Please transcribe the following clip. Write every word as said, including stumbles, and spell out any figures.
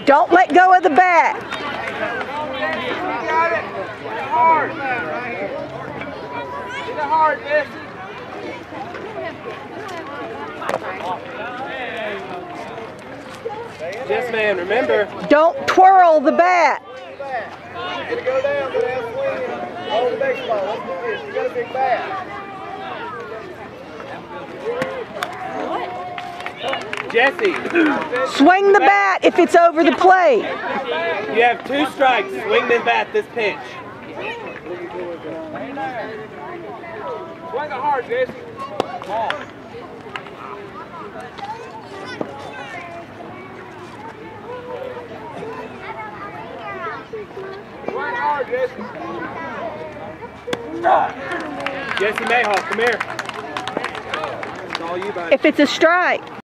Don't let go of the bat. You got it. Hit it hard. Hit it hard, Jesse. Yes, man, remember. Don't twirl the bat. Get it go down, go down, swing. Hold the baseball. Let's do this. You got a big bat. Jesse. Swing the bat if it's over the plate. You have two strikes. Swing the bat this pitch. Swing it hard, Jesse. Ball. Swing hard, Jesse. Jesse Mayhall, come here. It's all you, buddy. If it's a strike.